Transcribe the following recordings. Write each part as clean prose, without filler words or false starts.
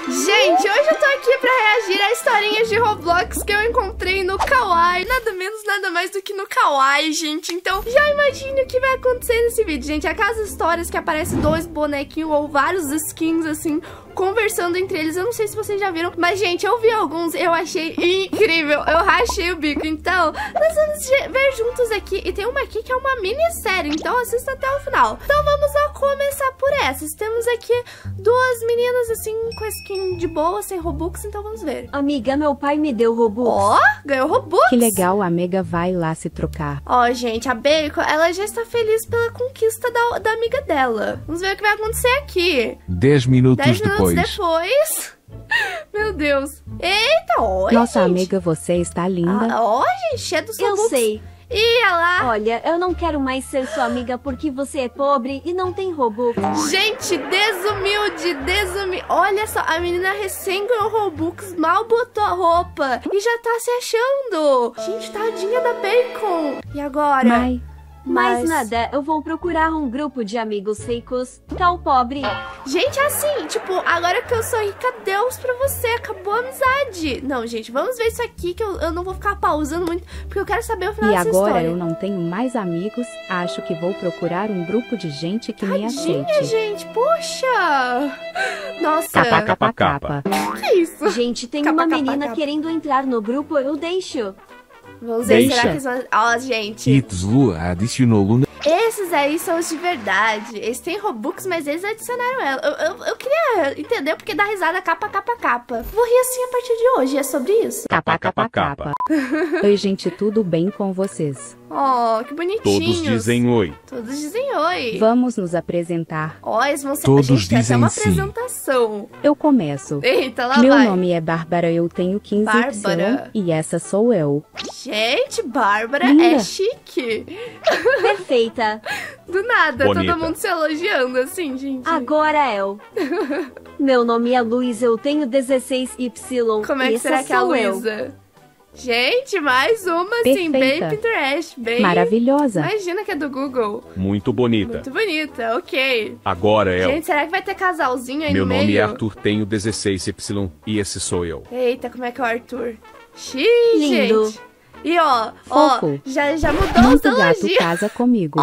Gente, hoje eu tô aqui pra reagir a historinhas de Roblox que eu encontrei no Kawaii. Nada menos, nada mais do que no Kawaii, gente. Então, já imagine o que vai acontecer nesse vídeo, gente. Aquelas histórias que aparecem dois bonequinhos ou vários skins, assim, conversando entre eles. Eu não sei se vocês já viram, mas, gente, eu vi alguns, eu achei incrível. Eu rachei o bico. Então, nós vamos ver juntos aqui. E tem uma aqui que é uma minissérie, então assista até o final. Então, vamos lá começar por essas. Temos aqui duas meninas, assim, com a skin de boa, sem Robux, então vamos ver. Amiga, meu pai me deu Robux. Ó, ganhou Robux. Que legal, a Mega vai lá se trocar. Ó, gente, a Bacon, ela já está feliz pela conquista da amiga dela. Vamos ver o que vai acontecer aqui. 10 minutos 10 minutos depois. depois. Meu Deus. Eita, olha, Nossa, gente. amiga, você está linda. Ó, gente, cheia dos Eu Robux. sei. Ih, olha lá. Olha, eu não quero mais ser sua amiga porque você é pobre e não tem Robux. Gente, desumilde, desumilde. Olha só, a menina recém ganhou Robux, mal botou a roupa e já tá se achando. Gente, tadinha da Bacon. E agora? Mais nada, eu vou procurar um grupo de amigos ricos, tal pobre. Gente, assim, tipo, agora que eu sou rica, Deus pra você, acabou a amizade. Não, gente, vamos ver isso aqui que eu não vou ficar pausando muito, porque eu quero saber o final E dessa agora história. eu não tenho mais amigos, acho que vou procurar um grupo de gente que me Tadinha, aceite. gente, poxa. Nossa, Capa, capa. que isso? Gente, tem Capa, uma capa, menina capa. querendo entrar no grupo, eu deixo. Vamos ver, será Deixa. que eles vão... Ó, gente, Itzlu adicionou Luna. esses aí são os de verdade. Eles têm Robux, mas eles adicionaram ela. Eu queria entender porque dá risada capa. Vou rir assim a partir de hoje, é sobre isso. Capa. Oi, gente, tudo bem com vocês? Oh, que bonitinhos. Todos dizem oi. Todos dizem oi. Vamos nos apresentar. Ó, eles vão ser... Todos gente, tem até dizem uma sim. apresentação. Eu começo. Eita, lá Meu vai. nome é Bárbara, eu tenho 15 Bárbara. Y e essa sou eu. Gente, Bárbara Linda. é chique. Perfeita. Do nada, Bonita. todo mundo se elogiando assim, gente. Agora eu. Meu nome é Luiz, eu tenho 16Y. Como é que e será essa que é a sou eu. Luísa? Gente, mais uma, assim, bem Perfeita. Pinterest, bem... Maravilhosa. Imagina que é do Google. Muito bonita. Muito bonita, ok. Agora é Gente, será que vai ter casalzinho aí Meu no meio? nome é Arthur, tenho 16Y e esse sou eu. Eita, como é que é o Arthur? Xiii, Lindo. gente. E ó, Fofo. já mudou os Muito gato elogios. casa comigo.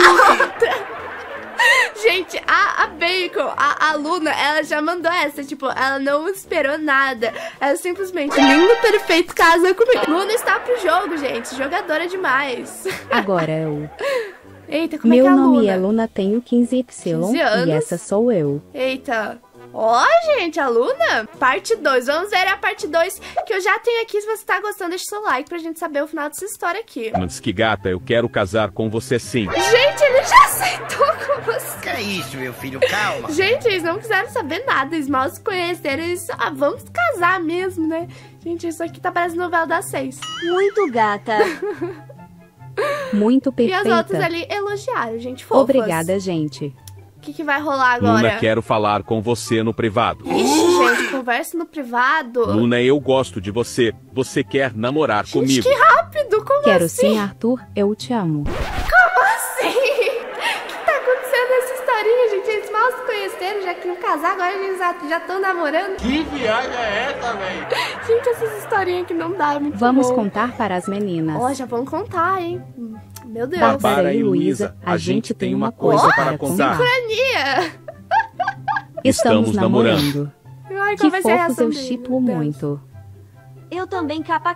Gente, a Bacon, a Luna, ela já mandou essa, tipo, ela não esperou nada. Ela simplesmente, lindo, perfeito, casa comigo. Luna está pro jogo, gente, jogadora demais. Agora eu. Eita, como é Meu que é a nome Luna? é Luna, tenho 15Y 15 anos. e essa sou eu. Eita. Ó, gente, a Luna, parte 2. Vamos ver a parte 2 que eu já tenho aqui. Se você tá gostando, deixa o seu like pra gente saber o final dessa história aqui. Antes que gata, eu quero casar com você sim. Gente, ele já aceitou com você. Que é isso, meu filho? Calma. Gente, eles não quiseram saber nada. Eles mal se conheceram. Eles, vamos casar mesmo, né? Gente, isso aqui tá parecendo novela das 6. Muito gata. Muito E as outras perfeita. ali elogiaram, gente, fofas. Obrigada, gente. O que vai rolar agora? Luna, quero falar com você no privado. Ixi, gente, conversa no privado. Luna, eu gosto de você. Você quer namorar Gente, comigo? que rápido, como Quero assim? sim, Arthur, eu te amo. Como assim? O que tá acontecendo nessa historinha, gente? Eles mal se conheceram, já queriam casar, agora eles já estão namorando. Que viagem é essa, velho? Gente, essas historinhas que não dá, é muito Vamos bom. contar para as meninas. Ó, já vamos contar, hein? Meu Deus. Bárbara e Luísa, a gente tem uma coisa para contar. Sincronia. Estamos Estamos namorando. Ai, Que qual vai ser a fofos, reação eu dele? chipo Meu Deus. muito. Eu também capa.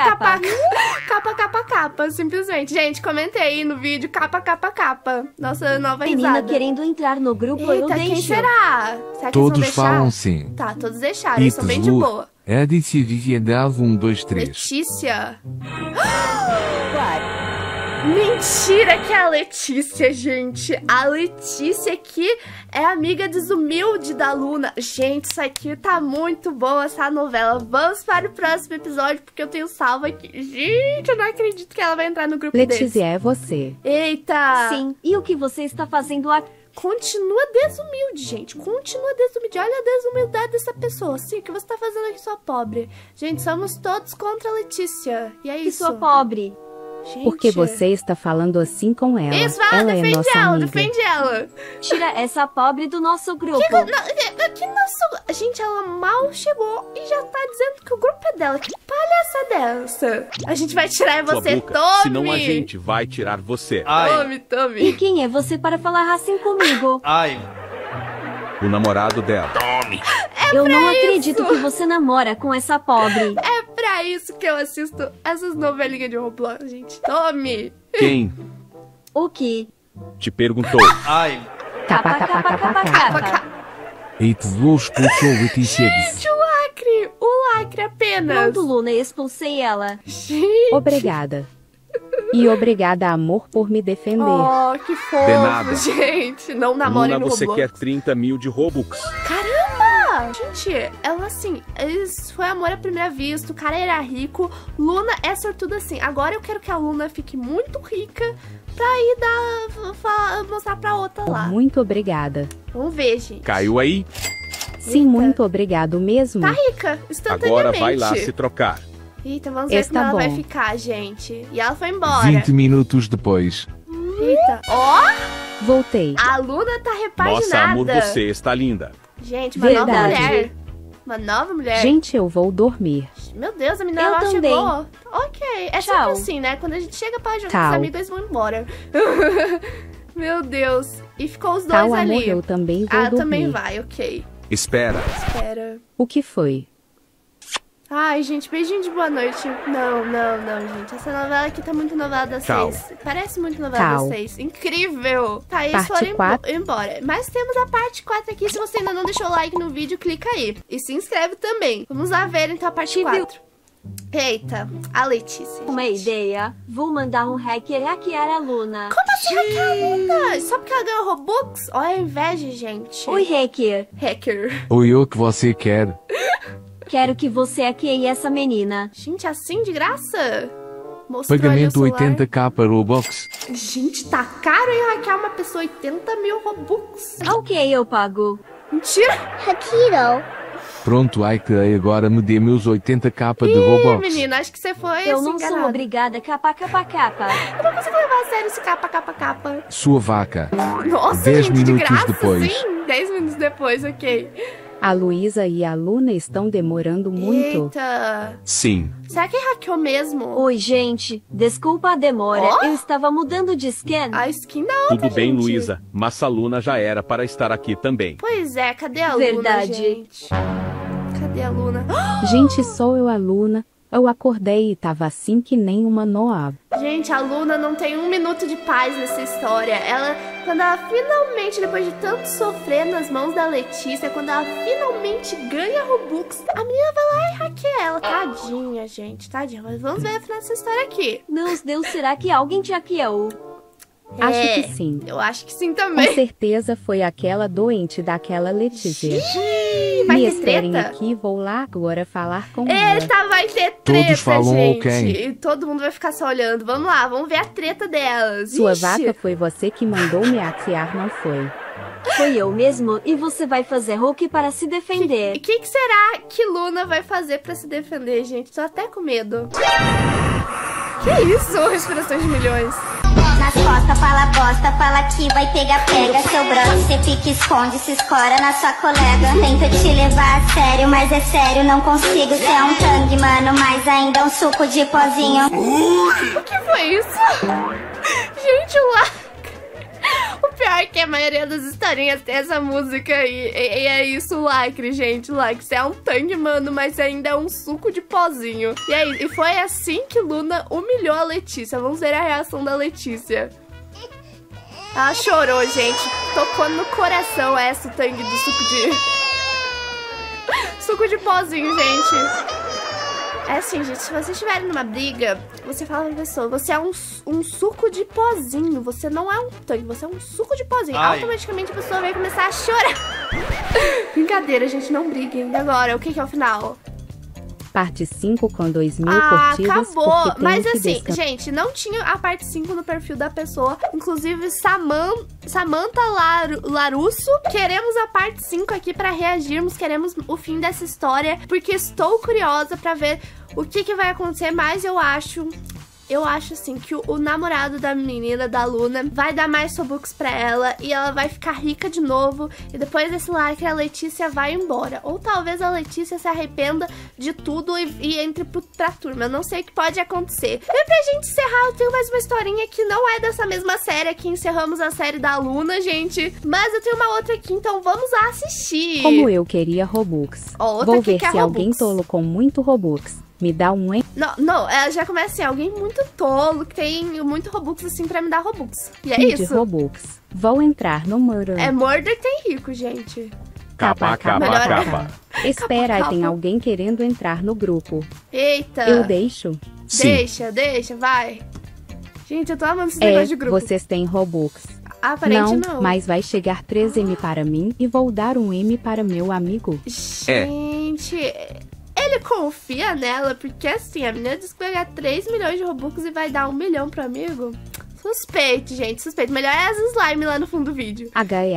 Capa, simplesmente. Gente, comentei aí no vídeo, capa. Nossa nova Menina risada. querendo entrar no grupo, eu Eita, quem deixo. será? Será que eles vão Todos deixar? falam sim. Tá, todos deixaram, eles são bem de Itzlu boa. adicionou 1, 2, 3. Letícia. Mentira que é a Letícia, gente. A Letícia que é amiga desumilde da Luna. Gente, isso aqui tá muito boa, essa novela. Vamos para o próximo episódio, porque eu tenho salvo aqui. Gente, eu não acredito que ela vai entrar no grupo deles. Letícia, é você. Eita. Sim, e o que você está fazendo aqui? Continua desumilde, gente. Continua desumilde. Olha a desumildade dessa pessoa. Sim, o que você tá fazendo aqui, sua pobre? Gente, somos todos contra a Letícia. E é Que isso. sou pobre. Gente. Porque você está falando assim com ela. Isso, fala, Ela é defende nossa ela, amiga. defende ela. Tira essa pobre do nosso grupo. Que nosso... Gente, ela mal chegou e já tá dizendo que o grupo é dela. Que palhaça dessa? A gente vai tirar Sua você, boca, tome. senão a gente vai tirar você. Ai, E Tome. quem é você para falar assim comigo? ai. O namorado dela. Eu não acredito que você namora com essa pobre. É pra isso que eu assisto essas novelinhas de Roblox, gente. Tome. Quem O que? te perguntou? Ai. KKKKKK. E te vou expulsou Letícia disse. O lacre apenas. Pronto, Luna, expulsei ela. Gente. Obrigada. E obrigada, amor, por me defender. Oh, que De nada. fofo, gente. Não namore Luna, no você Roblox. quer 30 mil de Robux? Caramba! Gente, ela assim, foi amor à primeira vista, o cara era rico, Luna é sortuda assim. Agora eu quero que a Luna fique muito rica pra ir mostrar pra outra lá. Muito obrigada. Vamos ver, gente. Caiu aí? Sim, muito obrigado mesmo. Tá rica, instantaneamente. Agora vai lá se trocar. Eita, vamos ver Esse como tá ela vai bom. ficar, gente. E ela foi embora. 20 minutos depois. Eita. Ó, Voltei. a Luna tá repaginada. Nossa, amor, você está linda. Gente, uma nova Verdade. mulher. Uma nova mulher. Gente, eu vou dormir. Meu Deus, a menina Eu lá também. chegou. Ok, é sempre Tchau. assim, né? Quando a gente chega pra juntar Tchau. os amigos, eles vão embora. Meu Deus. E ficou os dois Tal, ali. amor, eu também vou dormir. Também vai, ok. Espera. Espera. O que foi? Ai, gente, beijinho de boa noite. Não, gente. Essa novela aqui tá muito novela das Tchau. 6. Parece muito novela Tchau. das 6. Incrível. Tá, eles Parte foram 4. embora. Mas temos a parte 4 aqui. Se você ainda não deixou o like no vídeo, clica aí. E se inscreve também. Vamos lá ver, então, a parte 4. Eita, a Letícia. Uma gente. ideia. Vou mandar um hacker hackear a Luna. Como assim hackear a Luna? Só porque ela ganhou Robux? Olha a inveja, gente. Oi, hacker. Hacker. Ou eu que você quer. Quero que você hackeie essa menina. Gente, assim de graça? Mostrou ali o Pagamento celular. 80k para Robux. Gente, tá caro em hackear uma pessoa 80 mil Robux. Ok, eu pago. Mentira. Pronto, ai que agora me dê meus 80k de Ih, Robux. menina, acho que você foi Eu assim, não sou enganada. obrigada, KKKK. Eu não consigo levar a sério esse capa. Sua vaca. Nossa, 10 gente, de minutos graça, depois. sim. 10 minutos depois, ok. A Luísa e a Luna estão demorando muito. Eita. Sim. Será que hackeou mesmo? Oi, gente. Desculpa a demora. Ó. Eu estava mudando de skin. A skin da outra, Tudo bem, gente. Luísa, mas a Luna já era para estar aqui também. Pois é, cadê a Verdade. Luna, gente? Cadê a Luna? Gente, sou eu, a Luna. Eu acordei e tava assim que nem uma Noa. Gente, a Luna não tem um minuto de paz nessa história. Quando ela finalmente, depois de tanto sofrer nas mãos da Letícia, quando ela finalmente ganha Robux, a menina vai lá e hackeia ela. Tadinha, gente, tadinha. Mas vamos ver a final dessa história aqui. Meu Deus, será que alguém te hackeou? Acho que sim. Eu acho que sim Com também. certeza foi aquela doente daquela Letícia. Vai Me ter esperem treta? aqui, vou lá agora falar com ela. Eita, vai ter treta, Todos falam gente. ok. E todo mundo vai ficar só olhando. Vamos lá, vamos ver a treta delas. Sua Ixi. vaca foi você que mandou me hackear, não foi? Foi eu mesmo e você vai fazer Hulk para se E defender. o que será que Luna vai fazer pra se defender, gente? Tô até com medo. Que isso? Respirações de milhões. Nas costas, fala bosta, fala que vai pegar, pega seu brother, cê fica, esconde, se escora na sua colega. Tento te levar a sério, mas é sério, não consigo. Cê é um tangue, mano, mas ainda é um suco de pozinho. O que foi isso? Gente, o lacre. O pior é que a maioria das historinhas tem essa música aí. E é isso, o lacre, gente. O lacre. Você é um tangue, mano, mas ainda é um suco de pozinho. E aí, e foi assim que Luna humilhou a Letícia. Vamos ver a reação da Letícia. Ela chorou, gente. Tocou no coração essa, o tangue do suco de... suco de pozinho, gente. É assim, gente, se vocês estiverem numa briga, você fala pra pessoa, você é um suco de pozinho, você não é um tanque, você é um suco de pozinho. Ai. Automaticamente a pessoa vai começar a chorar. Brincadeira, gente, não briguem. E agora, o que é o final? Parte 5 com 2.000 curtidas. Acabou. Porque tenho Mas que assim, descansar. gente, não tinha a parte 5 no perfil da pessoa. Inclusive, Samantha Larusso. Queremos a parte 5 aqui pra reagirmos. Queremos o fim dessa história. Porque estou curiosa pra ver o que vai acontecer. Mas eu acho eu acho assim que o namorado da menina, da Luna, vai dar mais Robux pra ela e ela vai ficar rica de novo. E depois desse lacre a Letícia vai embora. Ou talvez a Letícia se arrependa de tudo e entre pra turma. Eu não sei o que pode acontecer. E pra gente encerrar, eu tenho mais uma historinha que não é dessa mesma série. Aqui encerramos a série da Luna, gente. Mas eu tenho uma outra aqui, então vamos lá assistir. Como eu queria Robux. Vou ver se alguém tolo com muito Robux me dá um... Não, ela já começa assim, alguém muito tolo, que tem muito Robux assim pra me dar Robux. E é isso. Robux. Vou entrar no Murder. É Murder tem rico, gente. Capa. Espera, aí tem alguém querendo entrar no grupo. Eita. Eu deixo? Sim. Deixa, vai. Gente, eu tô amando esse negócio de grupo. Vocês têm Robux. Aparente não. Mas vai chegar 3M para mim e vou dar um M para meu amigo. Gente, ele confia nela, porque assim, a menina disse que vai ganhar 3 milhões de Robux e vai dar 1 milhão pro amigo. Suspeito, gente, suspeito. Melhor é as slime lá no fundo do vídeo.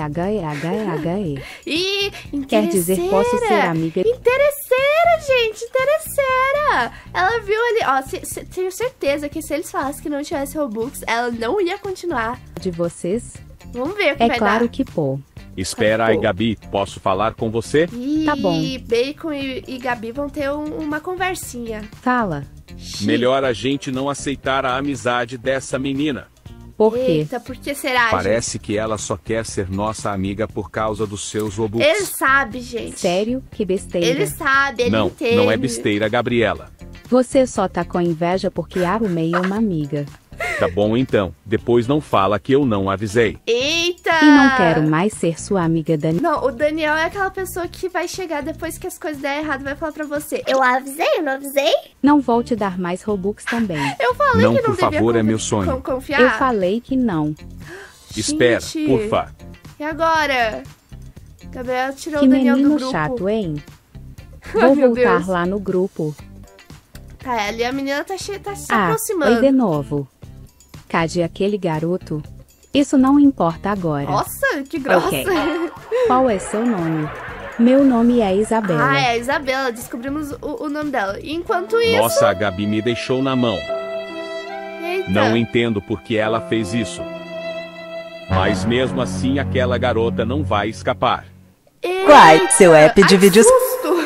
HE. E Quer dizer, posso ser amiga... Interesseira, gente, interesseira. Ela viu ali, ó, tenho certeza que se eles falassem que não tivesse Robux, ela não ia continuar. De vocês? Vamos ver o que vai dar. É claro que pô. Espera aí, Gabi, posso falar com você? Tá bom. Bacon e Gabi vão ter uma conversinha. Fala. Melhor a gente não aceitar a amizade dessa menina. Por quê? Eita, por que será, Parece que ela só quer ser nossa amiga por causa dos seus Robux. Ele sabe, gente. Sério? Que besteira. Ele sabe, ele entende. Não é besteira, Gabriela. Você só tá com inveja porque arrumei uma amiga. Tá bom então, depois não fala que eu não avisei. Eita! E não quero mais ser sua amiga, Dani. Não, o Daniel é aquela pessoa que vai chegar depois que as coisas derem errado, vai falar pra você: Eu avisei, eu não avisei? Não vou te dar mais Robux também. Eu falei Não, que não por favor, é meu sonho. Confiar. Eu falei que não. Espera, Gente, por favor. E agora? Gabriela tirou Que o Daniel do menino grupo. chato, hein? Ai, Vou meu voltar Deus. lá no grupo. Tá, ali a menina tá se Oi aproximando. de novo. Cadê aquele garoto? Isso não importa agora. Nossa, que grossa. Ok. Qual é seu nome? Meu nome é Isabela. Ah, é a Isabela, descobrimos o nome dela. Enquanto isso... Nossa, a Gabi me deixou na mão. Eita. Não entendo por que ela fez isso. Mas mesmo assim aquela garota não vai escapar. Eita, seu app de vídeos... susto.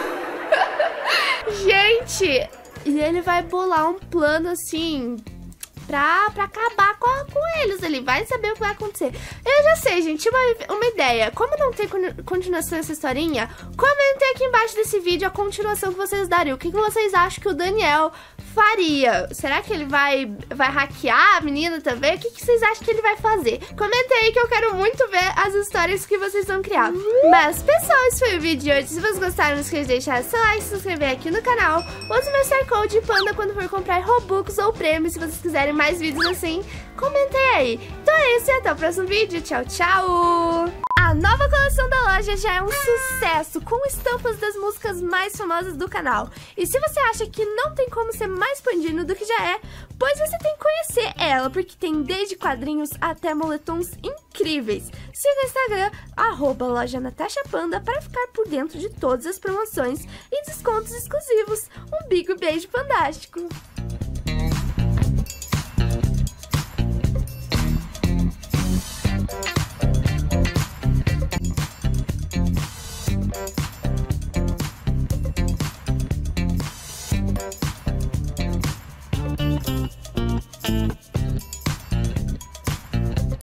Gente, e ele vai bolar um plano assim... Pra acabar com eles. Ele vai saber o que vai acontecer. Eu já sei, gente, uma ideia. Como não tem continuação essa historinha, comentem aqui embaixo desse vídeo a continuação que vocês dariam. O que vocês acham que o Daniel faria? Será que ele vai hackear a menina também? O que vocês acham que ele vai fazer? Comentem aí que eu quero muito ver as histórias que vocês vão criar. Mas, pessoal, esse foi o vídeo de hoje. Se vocês gostaram, não esqueça de deixar seu like, se inscrever aqui no canal. Use meu QR Code Panda quando for comprar Robux ou prêmios. Se vocês quiserem mais vídeos assim, comentem aí. Então é isso e até o próximo vídeo. Tchau, tchau! A nova coleção da loja já é um sucesso, com estampas das músicas mais famosas do canal. E se você acha que não tem como ser mais pandino do que já é, pois você tem que conhecer ela, porque tem desde quadrinhos até moletons incríveis. Siga o Instagram, @loja_natashapanda, para ficar por dentro de todas as promoções e descontos exclusivos. Um big beijo fantástico!